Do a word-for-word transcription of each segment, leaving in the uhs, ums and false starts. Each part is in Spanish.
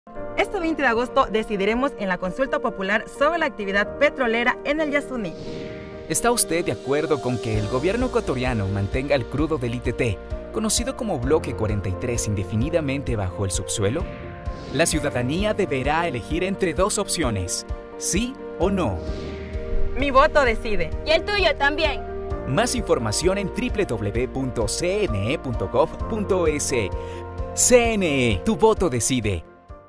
Este veinte de agosto decidiremos en la consulta popular sobre la actividad petrolera en el Yasuní. ¿Está usted de acuerdo con que el gobierno ecuatoriano mantenga el crudo del I T T, conocido como Bloque cuarenta y tres, indefinidamente bajo el subsuelo? La ciudadanía deberá elegir entre dos opciones, sí o no. Mi voto decide. Y el tuyo también. Más información en doble u doble u doble u punto c n e punto gov punto es. C N E, tu voto decide.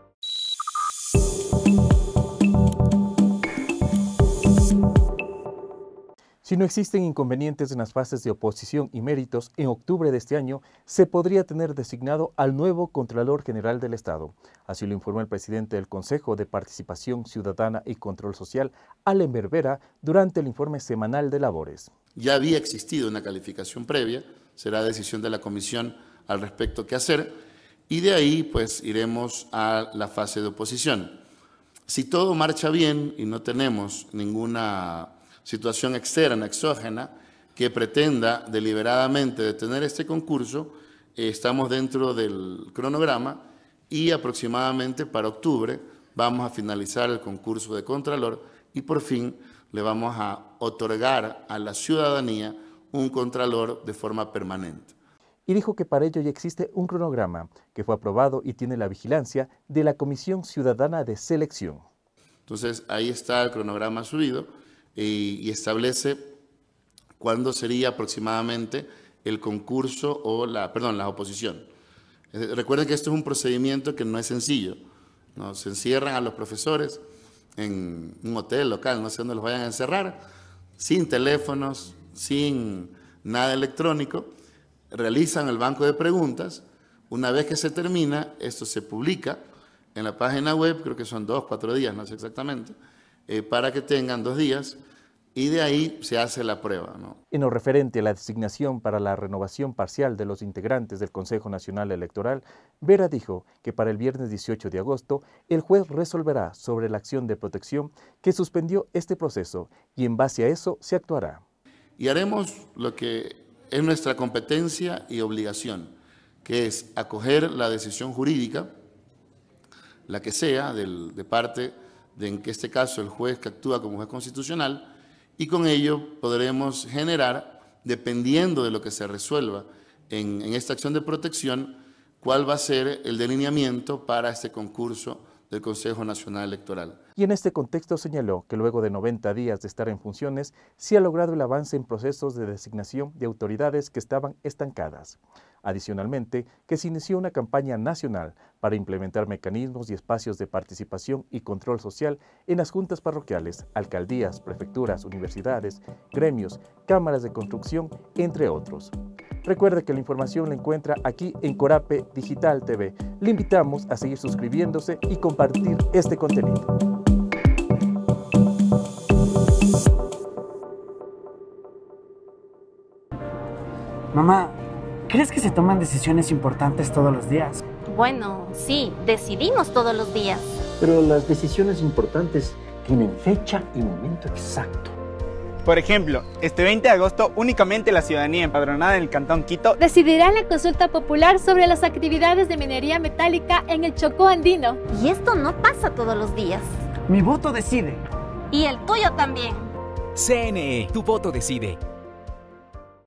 Si no existen inconvenientes en las fases de oposición y méritos, en octubre de este año se podría tener designado al nuevo Contralor General del Estado. Así lo informó el presidente del Consejo de Participación Ciudadana y Control Social, Allen Berbera, durante el informe semanal de labores. Ya había existido una calificación previa, será decisión de la comisión al respecto qué hacer, y de ahí pues iremos a la fase de oposición. Si todo marcha bien y no tenemos ninguna situación externa, exógena, que pretenda deliberadamente detener este concurso, eh, estamos dentro del cronograma y aproximadamente para octubre vamos a finalizar el concurso de Contralor y por fin le vamos a otorgar a la ciudadanía un Contralor de forma permanente. Y dijo que para ello ya existe un cronograma que fue aprobado y tiene la vigilancia de la Comisión Ciudadana de Selección. Entonces ahí está el cronograma subido y, y establece cuándo sería aproximadamente el concurso o la, perdón, la oposición. Recuerden que esto es un procedimiento que no es sencillo, ¿no? Se encierran a los profesores en un hotel local, no sé dónde los vayan a encerrar, sin teléfonos, sin nada electrónico, realizan el banco de preguntas. Una vez que se termina, esto se publica en la página web, creo que son dos, cuatro días, no sé exactamente, eh, para que tengan dos días y de ahí se hace la prueba, ¿no? En lo referente a la designación para la renovación parcial de los integrantes del Consejo Nacional Electoral, Vera dijo que para el viernes dieciocho de agosto el juez resolverá sobre la acción de protección que suspendió este proceso y en base a eso se actuará. Y haremos lo que es nuestra competencia y obligación, que es acoger la decisión jurídica, la que sea, del, de parte de, en este caso, el juez que actúa como juez constitucional, y con ello podremos generar, dependiendo de lo que se resuelva en, en esta acción de protección, cuál va a ser el delineamiento para este concurso del Consejo Nacional Electoral. Y en este contexto señaló que luego de noventa días de estar en funciones, se ha logrado el avance en procesos de designación de autoridades que estaban estancadas. Adicionalmente, que se inició una campaña nacional para implementar mecanismos y espacios de participación y control social en las juntas parroquiales, alcaldías, prefecturas, universidades, gremios, cámaras de construcción, entre otros. Recuerde que la información la encuentra aquí en Corape Digital T V. Le invitamos a seguir suscribiéndose y compartir este contenido. Mamá, ¿crees que se toman decisiones importantes todos los días? Bueno, sí, decidimos todos los días. Pero las decisiones importantes tienen fecha y momento exacto. Por ejemplo, este veinte de agosto únicamente la ciudadanía empadronada en el Cantón Quito decidirá en la consulta popular sobre las actividades de minería metálica en el Chocó andino. Y esto no pasa todos los días. Mi voto decide. Y el tuyo también. C N E, tu voto decide.